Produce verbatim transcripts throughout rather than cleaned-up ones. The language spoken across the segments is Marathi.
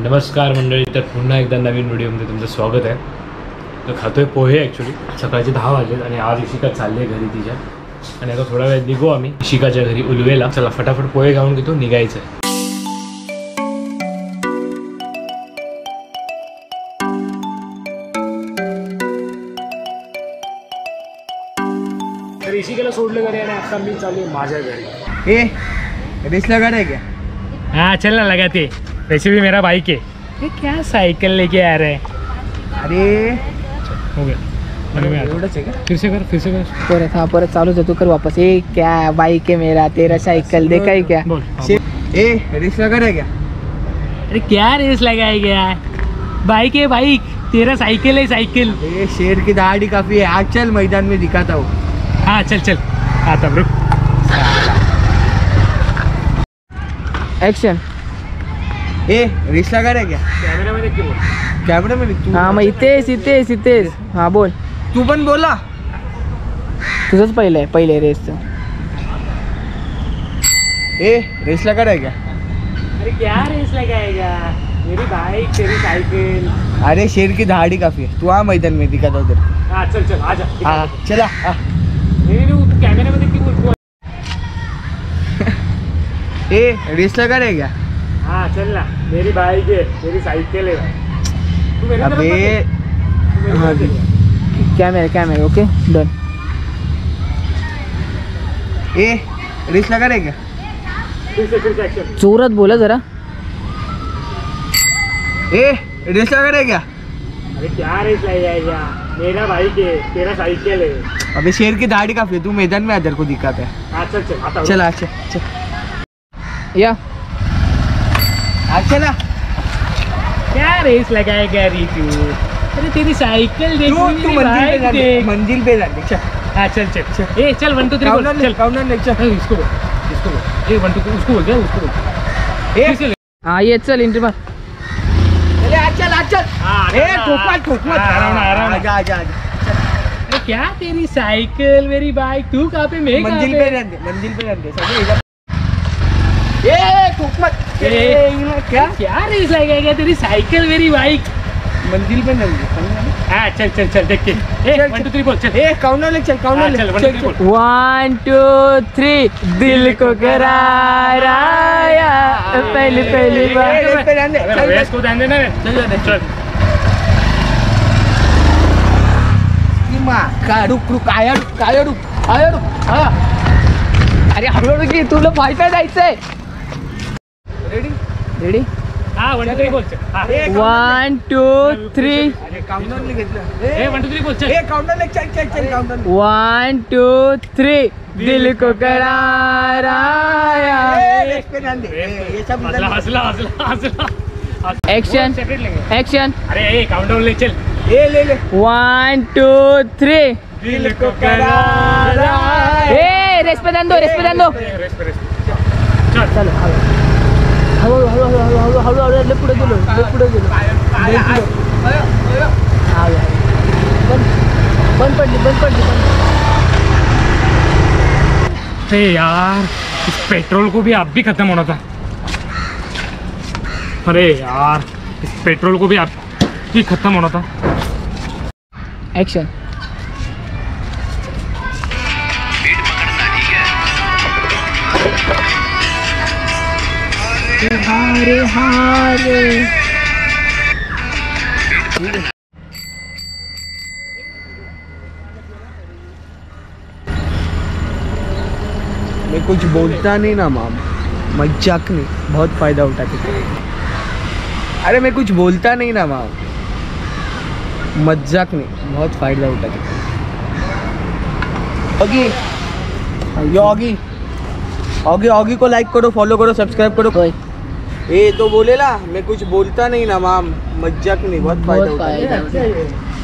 नमस्कार मंडळी, तर पुन्हा एकदा नवीन व्हिडिओमध्ये तुमचं स्वागत आहे. तर खातोय पोहे. ॲक्च्युली सकाळचे दहा वाजलेत आणि आज इशिका चालली आहे घरी तिच्या, आणि आता थोडा वेळ निघू आम्ही इशिकाच्या घरी उलवेला. चला फटाफट पोहे खाऊन घेतो, निघायचं आहे. तर इशिकाला सोडलं घरी आणि आता मी चालू आहे माझ्या घरी. ए रेस लगा रहा है क्या? हाँ चल ना लगाते. वैसे भी मेरा बाइक है. ये क्या साइकिल लेके आ रहे हैं? अरे हो गया. एवढंच आहे का? फिर से कर फिर से कर परत हा परत चालू जातो कर वापस. ए क्या बाइक है मेरा, तेरा साइकिल देखा है क्या? बोल. ए रेस लगा रहा है क्या? अरे क्या रेस लगाया गया है? बाइक है बाइक, तेरा साइकिल है साइकिल. ए शेर की दाढ़ी काफी है, आज चल मैदान में दिखाता हूँ. हाँ चल चल आता ब्रो. ऍक्शन. ए रेस लगा रहा है क्या? कॅमेरा मध्ये क्यों? कॅमेरा में तू हा मग इथेच इथेच इथेच. हा बोल. तू पण बोला. तुझंच पहिलं आहे पहिले रेसचं. ए रेस लगा रहा है क्या? अरे क्या रेस लगाएगा? मेरी बाइक तेरी साइकिल. अरे शेर की दाढ़ी काफी है, तू आ मैदान में दिखाता हूँ तेरे को. हाँ चल चल आजा. हाँ चला. आ. नहीं नहीं तू कॅमेरा मध्ये क्यों बोल? ए रेस लगा रहा है क्या? हाँ चल ना. मेरी बाइक है तेरी साइकिल है. तू मेरी तरफ अबे मत देख. तू मेरी हाँ, तरफ देख. Camera camera okay done. ए रेस लगा रहा है क्या? फिर से फिर से एक्शन. जोरात बोला जरा. ए रेस लगा रहा है क्या? अरे क्या रेस लगाएगा? मेरा बाइक है तेरा साइकिल है. अबे शेर की दाढ़ी काफी है, तू मैदान में आ, तेरे को दिखाता है. हाँ चल चल आता. चल आ, चल चल या आ, चला. क्या रेस लगाएगा रितू? अरे तेरी साइकिल देख. तू मेरी तू मंजिल पे बाइक जा, देख. मंजिल पे जा. चल हाँ चल चल चल. ए चल वन टू थ्री बोल. काउंटर चल ले, काउंटर ले. चल ए, इसको बोल इसको बोल. ए वन टू थ्री उसको बोल. क्या उसको बोल. ए फिर से ले. हा ये चल एंट्री मार. अरे आ, चल आ, चल. हाँ, ए ना, ठोक मत, ठोक मत. हाँ, आराम ना, आराम ना. आजा आजा आजा. अरे क्या तेरी साइकिल मेरी बाइक, तू कहाँ पे मैं कहाँ मंजिल पे? पे रहने दे, मंजिल पे रहने दे. सगळे इधर. ए ठोक मत. ए, ए क्या? क्या रेस लगाएगा? तेरी साइकिल मेरी बाइक. मंजिल पे रहने दे. हाँ चल चल चल देख के. ए चल, वन टू थ्री बोल. चल ए काउंटर ले, चल काउंटर हाँ, ले. चल वन टू थ्री बोल. वन टू थ्री दिल को करार आया पहली पहली ए, बार. रेस पे रहने दे. अरे चल, रेस को ध्यान देना रे. चल चल चल. मा का रुक रुक आया रुक आया रुक आया रुक. हा अरे हळूहळू की तुला फायदा जायचंय. रेडी. रेडी हाँ वन टू थ्री बोल. चल. हाँ. One two three. अरे काउंटर ले घेतलं. ए वन टू थ्री बोल. चल. ए काउंटर ले, चल चल चल काउंटर ले. वन टू थ्री दिल को करार आया. ए, रेस पे रहने दे. ए, ये सब हंसला इधर. हंसला हंसला हंसला. Action. सेपरेट लेंगे. एक्शन. अरे ए काउंटडाउन ले. चल. ए ले ले. One two three. दिल को करार आया. ए रेस पे ध्यान दो, रेस पे ध्यान दो. रेस पे रेस पे. चल. चलो हळू हळू हळू हळू हळू हळू हळू हळू पुढे गेलो पुढे गेलो. आया, आया. आया, आया. हा बंद बंद पडली बंद पडली बंद. अरे यार इस पेट्रोल को भी अब भी खत्म होना था. अरे यार इस पेट्रोल को भी अब भी खत्म होना था. एक्शन. हारे हारे. मैं कुछ बोलता नहीं ना माम, मजाक नहीं, बहुत फायदा उठाते. अरे मैं कुछ बोलता नहीं ना माम, मजाक नहीं, बहुत फायदा उठाते. Oggy yo Oggy Oggy Oggy को लाइक करो, फॉलो करो, सब्सक्राइब करो. होय. ए तो बोलेला मैं कुछ बोलता नहीं ना माम, मजाक नहीं, बहुत फायदा उठाते.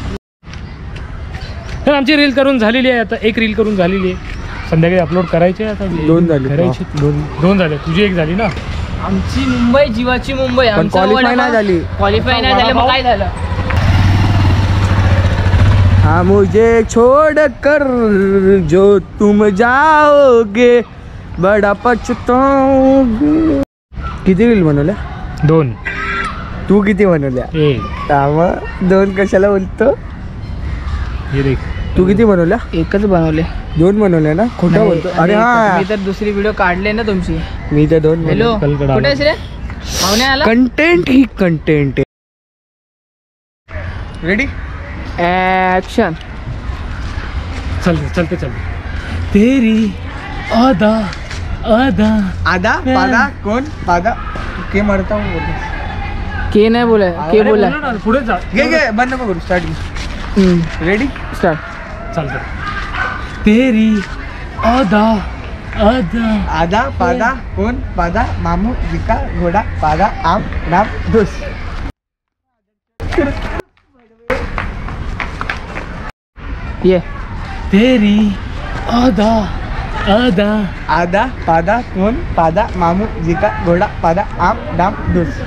तर आमची रील करून झालेली आहे. आता एक रील करून झालेली आहे, संध्याकाळी अपलोड करायची आहे. आता दोन झाली. करायची. दोन दोन झाले. तुझी एक झाली ना. आमची मुंबई जीवाची मुंबई. पण क्वालिफाय नाही झाली. क्वालिफाय नाही झालं मग काय झालं? हाँ मुझे छोड़ कर जो तुम जाओगे बड़ा पछताओगे. किती रील बनवल्या? दोन. तू किती बनवल्या? एक मग दोन कशाला बोलतो? हे देख. तू किती बनवल्या? एकच बनवले. दोन बनवले ना? खोटं बोलतो. अरे हा, मी तर दुसरी व्हिडिओ काढले ना तुमची. मी तर दोन. हॅलो कलकडा. कुठे आहेस रे? पाहुणे आला. कंटेंट ही कंटेंट. Ready action. चलते चलते चलते. तेरी आदा आदा आधा पादा कोण पादा के मरता हूँ बोल. के नाही बोला के अरे बोला. बोलो ना, पुढे जा. घे घे बंद नको करू. स्टार्टिंग. Ready start. चालतं. तेरी आदा आदा आधा पादा कोण पादा मामू जिका घोडा पादा आम नाम दोस. ये तेरी आदा आदा आधा पादा कोण पादा मामू जिका घोडा पादा आम नाम दोस.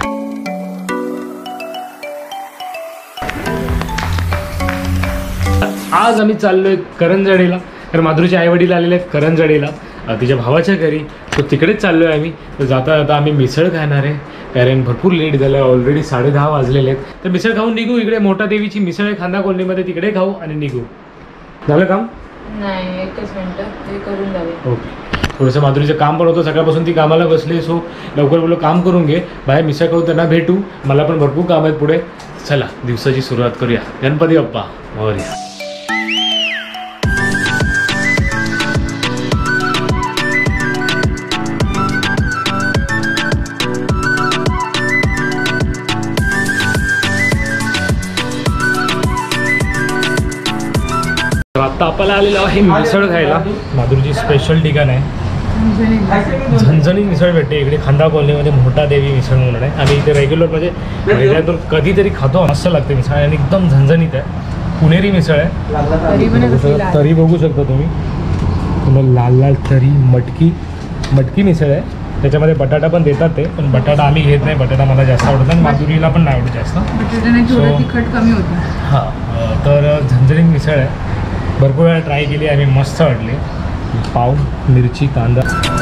आज आम्ही चाललोय करंजणीला. कारण माधुरीचे आई वडील आलेले आहेत करंजणीला अ, तिच्या भावाच्या घरी. तो तिकडेच चाललोय आम्ही. तर जाता जाता आम्ही मिसळ खाणार आहे. कारण भरपूर लेट झालं, ऑलरेडी साडे दहा वाजलेले आहेत. तर मिसळ खाऊन निघू. इकडे मोठा देवीची मिसळ आहे खांदा कॉलनीमध्ये, तिकडे खाऊ आणि निघू. झालं काम? नाही एकच मिनिट हे करून जावे. ओके. थोडंसं माधुरीचं काम पण होतं सकाळपासून, ती कामाला बसले. सो लवकर बोललो काम करून घे, बाहेर मिसळ खाऊ, त्यांना भेटू. मला पण भरपूर काम आहेत पुढे. चला दिवसाची सुरुवात करूया. गणपती बाप्पा मोरया. तर आत्ता आपल्याला आलेलो आहे मिसळ खायला. माधुरीची स्पेशल ठिकाण आहे. झणझणी मिसळ भेटते इकडे खांदा कॉलनीमध्ये. मोठा देवी मिसळ म्हणून आहे. आम्ही इथे रेग्युलर म्हणजे महिन्यातून कधीतरी खातो. मस्त लागते मिसळ आणि एकदम झणझणीत आहे. पुणेरी मिसळ आहे. तरी बघू शकता तुम्ही. तुम्हाला लाल लाल तरी मटकी मटकी मिसळ आहे. त्याच्यामध्ये बटाटा पण देतात ते, पण बटाटा आम्ही घेत नाही. बटाटा मला जास्त आवडत आणि माधुरीला पण नाही आवडत जास्त. तिखट कमी होतं. हां तर झणझणीत मिसळ आहे. भरपूर वेळा ट्राय केली आणि मस्त वाटली. पाव मिरची कांदा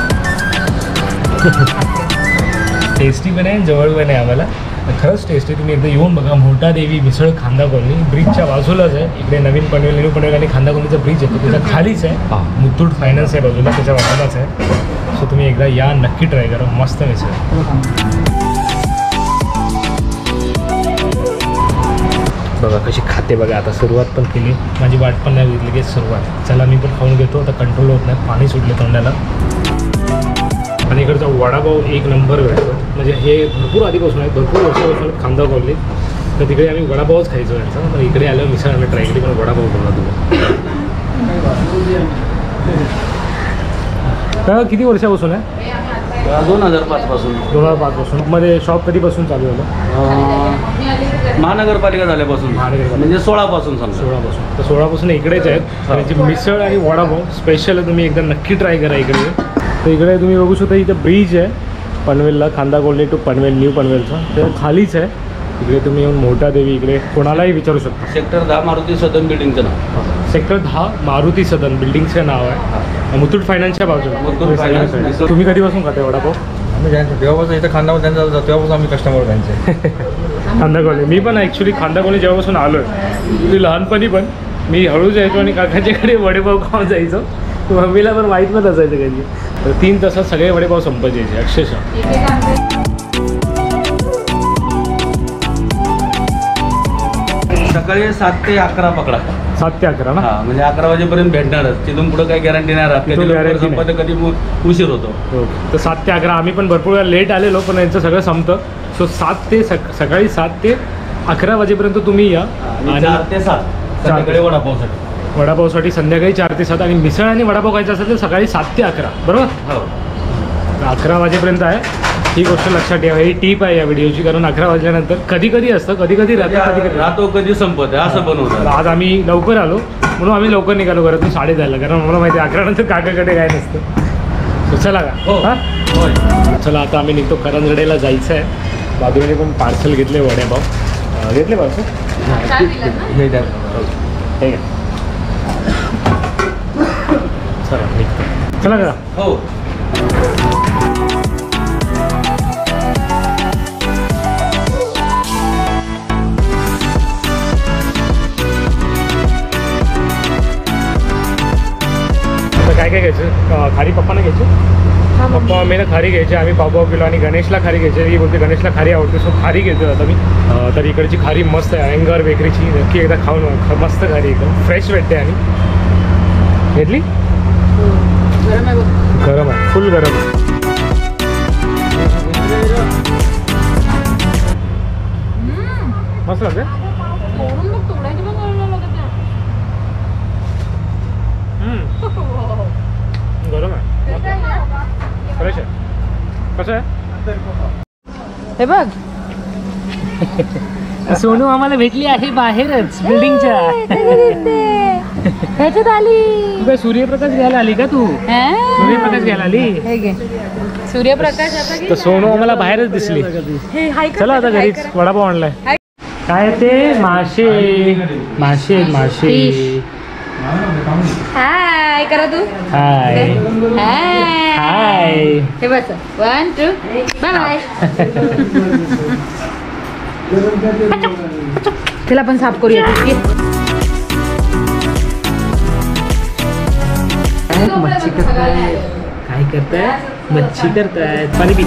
टेस्टी पण आहे, जवळ पण आहे आम्हाला. खरंच टेस्टी. तुम्ही एकदा येऊन बघा. मोठा देवी मिसळ खांदा कॉलनी ब्रिजच्या बाजूलाच आहे. इकडे नवीन पनवेल न्यू पनवेल आणि खांदा कॉलनीचा ब्रिज आहे तो त्याच्या खालीच आहे. मुथूट फायनान्स आहे बाजूला, त्याच्या बाजूलाच आहे. सो तुम्ही एकदा या, नक्की ट्राय करा. मस्त मिसळ. बघा कशी खाते बघा. आता सुरुवात पण केली. माझी वाट पण नाही बघितली की सुरुवात. चला मी पण खाऊन घेतो. आता कंट्रोल होत नाही, पाणी सुटले तोंडाला. आणि इकडचा वडापाव एक नंबर भेटतो. म्हणजे हे भरपूर आधीपासून आहे, भरपूर वर्षापासून खांदा कॉलनी. तर तिकडे आम्ही वडापावच खायचो यांचा. तर इकडे आलो मिसळ आम्ही ट्राय केली, पण वडापाव बोलला तुम्ही. तर किती वर्षापासून आहे? दोन हजार पाच पासून. दोन हजार पाचपासून. मध्ये शॉप कधीपासून चालू झालं? महानगरपालिका झाल्यापासून, महानगरपालिका. म्हणजे सोळापासून समजा. सोळापासून. तर सोळापासून इकडेच आहेत. त्याची मिसळ आणि वडापाव स्पेशल आहे. तुम्ही एकदा नक्की ट्राय करा इकडे. तर इकडे तुम्ही बघू शकता इथं ब्रिज आहे पनवेलला, Khanda colony to Panvel new पनवेलचा. तर खालीच आहे. इकडे तुम्ही येऊन मोठा देवी इकडे कोणालाही विचारू शकता. सेक्टर दहा मारुती सदन बिल्डिंगचं नाव. सेक्टर दहा मारुती सदन बिल्डिंगचं नाव आहे. मुथूट फायनान्सच्या बाजूला. मुथूट फायनान्स. तुम्ही कधीपासून खाताय वडापाव? आम्ही जायचो तेव्हापासून इथं खांदा त्यांचा जातो तेव्हापासून आम्ही कस्टमर त्यांचे. खांदा कॉलनी. मी पण ॲक्च्युली खांदा कॉलनी जेव्हापासून आलो आहे, मी लहानपणी पण मी हळू जायचो आणि काकाच्याकडे वडेपाव खाऊन जायचो. मम्मीला पण माहीत पण असायचं कधी. तर तीन तासात सगळे वडेपाव संपत यायचे अक्षरशः. सकाळी सात ते अकरा पकडा. सात ते अकरा ना? हा म्हणजे अकरा वाजेपर्यंत भेटणारच. तिथून पुढे काही गॅरंटी नाही राहत. कधी तिथून लवकर guarantee संपत, कधी मु- उशीर होतो. ओके. तर सात ते अकरा आम्ही पण भरपूर वेळा लेट आलेलो, पण यांचं सगळं संपतं. सो सात ते सक सकाळी सात ते अकरा वाजेपर्यंत तुम्ही या. आणि चार ते सात संध्याकाळी वडापावसाठी. वडापावसाठी संध्याकाळी चार ते सात. आणि मिसळ आणि वडापाव खायचं असेल तर सकाळी सात ते अकरा बरोबर. हो. तर अकरा वाजेपर्यंत आहे. ही गोष्ट लक्षात ठेवा. ही टीप आहे या व्हिडिओची. कारण अकरा वाजल्यानंतर कधी कधी असतं, कधी कधी राहतं, कधी कधी राहतो, कधी संपत आहे, असं पण तर होतं. आज आम्ही लवकर आलो म्हणून आम्ही लवकर निघालो घरातून साडे दहाला. कारण मला माहिती आहे अकरा नंतर काकाकडे काय नसतं. So चला का? हो. हां होय. चला आता आम्ही निघतो. करंजडेला जायचं आहे. बाजूने पण पार्सल घेतले वडेपाव. अं, घेतले पार्सल हे द्या. ठीक आहे. चला निघतो. चला का? हो. काय घ्यायचं खारी पप्पाने घ्यायची पप्पा मम्मीने खारी घ्यायची आम्ही पाव पाव किलो आणि गणेशला खारी घ्यायची ही बोलते गणेशला खारी आवडते सो खारी घेतो आता मी अं, तर इकडची खारी मस्त आहे अँगर बेकरीची नक्की एकदा खाऊन ख मस्त खारी एकदम फ्रेश भेटते आणि घेतली गरम आहे बघ. गरम आहे फुल गरम आहे मस्त लागते फोडून बघ तोडायची पण गरज लागत नाही. गरम आहे फ्रेश आहे कसं आहे हे बघ सोनू आम्हाला भेटली आहे बाहेरच बिल्डिंगच्या ह्याच्यात आली तू काय सूर्यप्रकाश घ्यायला आली का तू सूर्यप्रकाश घ्यायला आली हे घे सूर्यप्रकाश आता घे तर सोनू आम्हाला बाहेरच दिसली हे हाय कर, चला आता हाय घरीच कर. वडापाव आणलाय हाय. काय ते मासे मासे मासे हाय करा तू हाय हाय हाय हे बस वन टू बाय तिला पण साफ करूया मच्छी करतायत काय करतायत मच्छी करतायत पाणी पी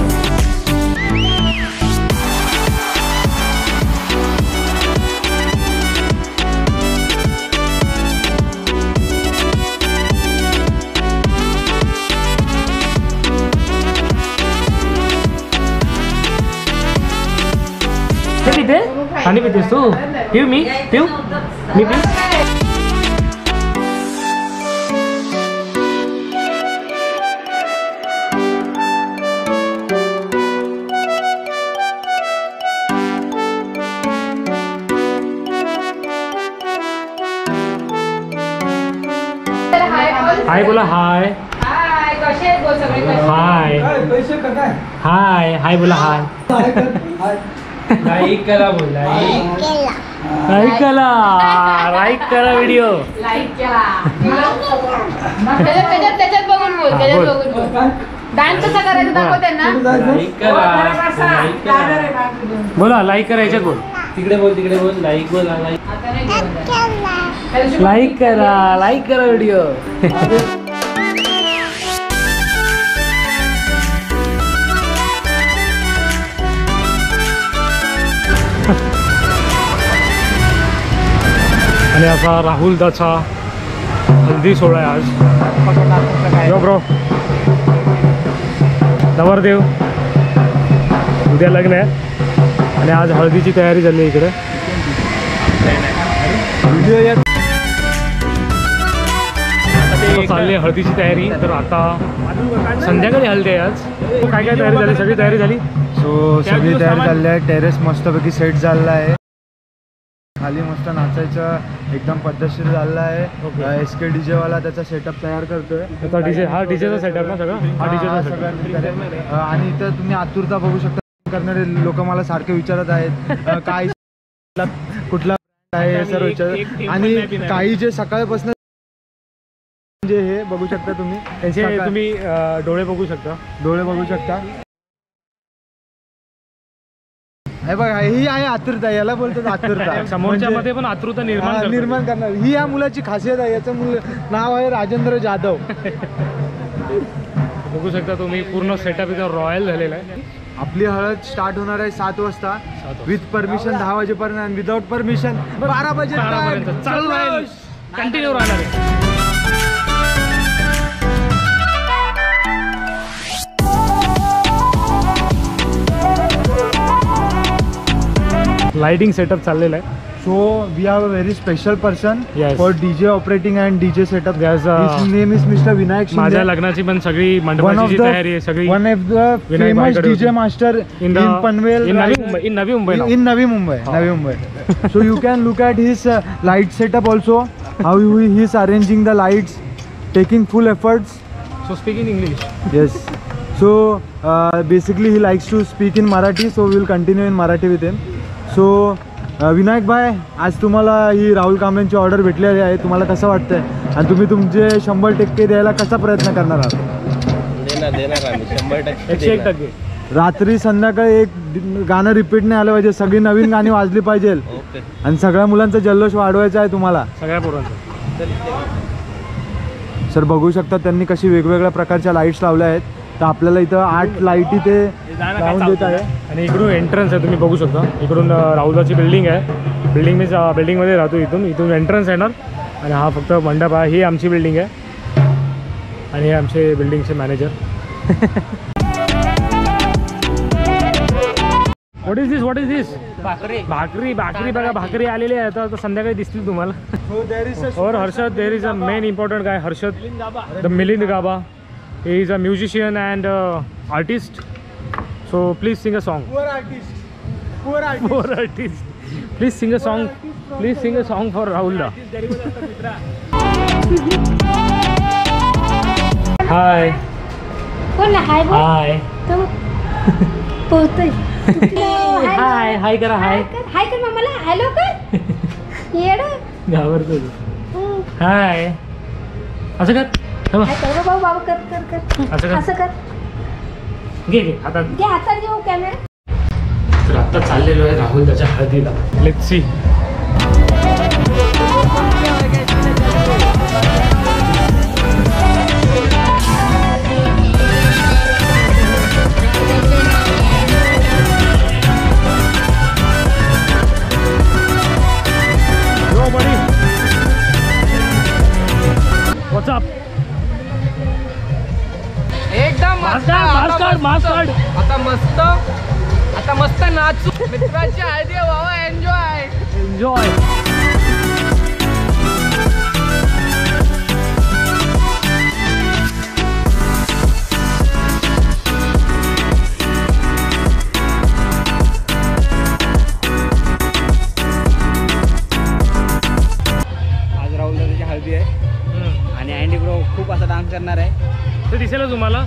पिते पाणी पितेस तू पिऊ मी पिऊ मी पिऊ हाय बोला हाय हाय कसे आहेत बोल सगळे कसे? हाय हाय हाय बोला हाय लाईक करा बोल लाईक लाईक करा लाईक करा व्हिडिओ लाईक केला त्याच्यात त्याच्यात त्याच्यात बघून बोल हा, त्याच्यात बोल. बघून बोल डान्स कसा करायचा दाखव त्यांना लाईक करा लाईक करा बोला लाईक करा याच्यात बोल तिकडे बोल तिकडे बोल लाईक बोला लाईक आता नाही बोलत. लाईक करा लाईक करा व्हिडिओ आणि असा राहुलदाचा हल्दी सोहळा आहे आज यो ब्रो नवरदेव उद्या लग्न आहे आणि आज हळदीची तयारी झाली आहे इकडे आता चालली आहे हळदीची तयारी तर आता संध्याकाळी हळदी आहे आज काय काय तयारी झाली सगळी तयारी झाली सो सगळी तयारी झाली आहे टेरेस मस्तपैकी सेट झालेला आहे खाली मस्त नाचायचं एकदम पद्धतशीर झालेला आहे एस के डीजे वाला त्याचा सेटअप तयार करतोय आता डीजे हा डीजेचा सेटअप ना सगळं हा हा, डीजेचा सगळं सेटअप करेक्ट. अ, आणि इथं तुम्ही आतुरता बघू शकता करणारे लोक मला सारखे विचारत आहेत अ, काय कुठला आहे हे सर्व एक- एक- विचारत एक आणि पण नाही पिणार. काही जे सकाळपासून जे हे बघू शकता तुम्ही त्यांचे सकाळ- तुम्ही अं, डोळे बघू शकता डोळे बघू शकता हे बघा ही आहे आतुरता याला बोलतात आतुरता समोरच्या म्हणजे- मध्ये पण आतुरता निर्माण हा, करतो. निर्माण करणार ही या मुलाची खासियत आहे याचं मुल नाव आहे राजेंद्र जाधव बघू शकता तुम्ही पूर्ण सेटअप इथं रॉयल झालेला आहे आपली हळद स्टार्ट होणार आहे सात वाजता वाजता. विथ परमिशन दहा वाजेपर्यंत आणि विदाउट परमिशन बारा वाजे बारापर्यंत चालू राहील कंटिन्यू राहणार आहे लाइटिंग सेटअप चाललेला आहे so we have a very special person Yes. For DJ operating and DJ setup Yes, uh, name is mister Vinayak माझ्या लग्नाची पण सगळी वन ऑफ मंडपाची द तयारी आहे सगळी one of the Vinayak famous भाईकडे डीजे होती. Master in in Panvel in Navi Mumbai in Navi Mumbai in Navi Mumbai, Oh. Navi Mumbai. So you can look at his uh, light setup also. How he he is arranging the lights, taking full efforts. So speak in English Yes. So uh, basically he likes to speak in Marathi. So we will continue in Marathi with him. So uh, Vinayak भाई आज तुम्हाला ही राहुल कांबळेंची ऑर्डर भेटलेली आहे तुम्हाला कसं वाटतंय आणि तुम्ही तुमचे शंभर टक्के द्यायला कसा प्रयत्न करणार आहात देणार देणार आम्ही शंभर टक्के एकशे एक टक्के रात्री संध्याकाळी एक दि- गाणं रिपीट नाही आलं पाहिजे सगळी नवीन गाणी वाजली पाहिजे सर बघू शकता त्यांनी कशी वेगवेगळ्या प्रकारच्या लाईट्स लावल्या आहेत. तर आपल्याला इथं आठ लाईटी ते लावून देत आहे. आणि इकडून एंट्रन्स आहे, तुम्ही बघू शकता. इकडून राहुलाची बिल्डिंग आहे. बिल्डिंग मी बिल्डिंगमध्ये राहतो. इथून इथून एंट्रन्स येणार आणि हा फक्त मंडप आहे. ही आमची बिल्डिंग आहे आणि हे आमचे बिल्डिंगचे manager. What is this what is this भाकरी भाकरी भाकरी बघा, भाकरी आलेली आहे. आता संध्याकाळी दिसतील तुम्हाला. और Harshad, there is a main important guy, Harshad the Milind Gaba. He is a musician and artist. So please sing a song. Poor artist. Please sing a song. Please sing a song for Rahul da. Hi. कोण हाय बोल Hi. तो पोहतोय. Hi. Hi करा. Hi. हाय कर मामाला हॅलो कर येड घाबरतो तू. Hi. असं कर. थांबा. हाय कर बाबा बाबा कर कर कर असं कर. असं कर घे घे हातात. घे हातात घेऊ कॅमेरा. तर आता चाललेलो आहे राहुल त्याच्या हळदीला. Let's see. What's up? एकदम मस्त. मास्क काढ, मास्क काढ. आता मस्त आता मस्त नाचू. मित्राची हळदी आहे बाबा. Enjoy enjoy. आज राहुल दादाची हळदी आहे आणि अँडी ब्रो खूप असा डान्स करणार आहे. ते दिसेल तुम्हाला.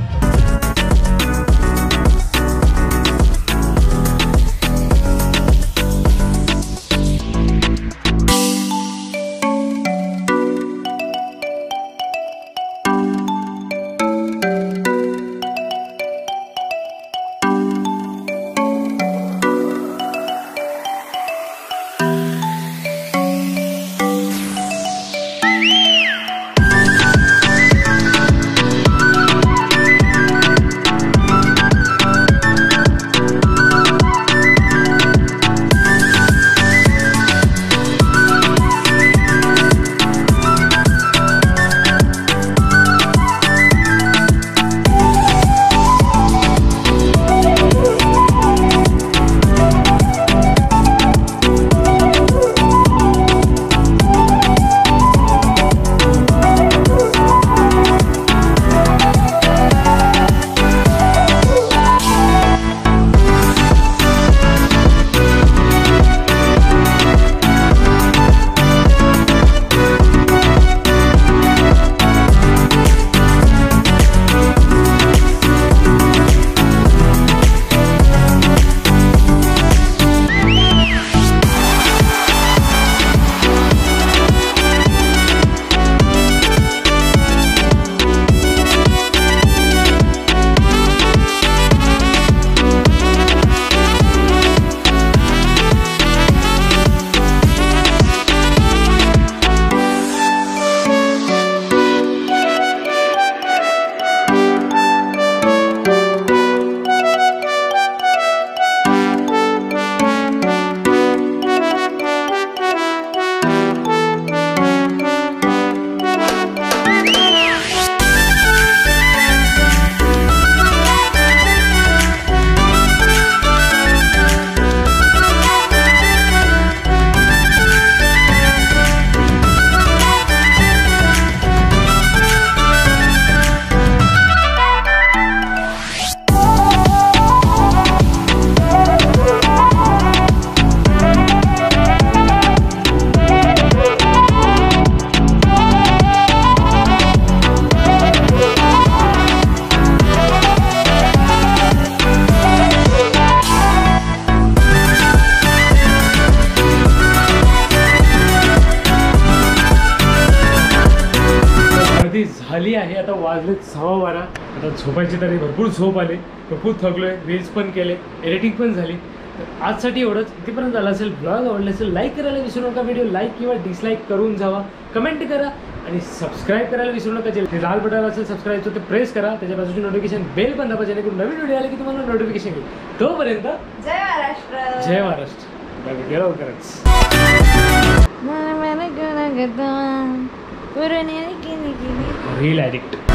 झाली आहे. आता वाजलेत सहा बारा. आता झोपायची तरी भरपूर झोप आली. भरपूर थकलो आहे. रील्स पण केले, एडिटिंग पण झाली. तर आजसाठी एवढंच. इथेपर्यंत झालं असेल, ब्लॉग आवडला असेल लाईक करायला विसरू नका. व्हिडिओ लाईक किंवा डिसलाईक करून जावा. कमेंट करा आणि सबस्क्राईब करायला विसरू नका. जे ते लाल बटन असेल सबस्क्राईबचं ते प्रेस करा. त्याच्या बाजूची नोटिफिकेशन बेल पण दाबा जेणेकरून नवीन व्हिडिओ आले की तुम्हाला नोटिफिकेशन येईल. तोपर्यंत जय महाराष्ट्र. जय महाराष्ट्र. या व्हिडिओ लवकरच. मला मला गुणगता पुरणे केली केली रील ॲडिक्ट.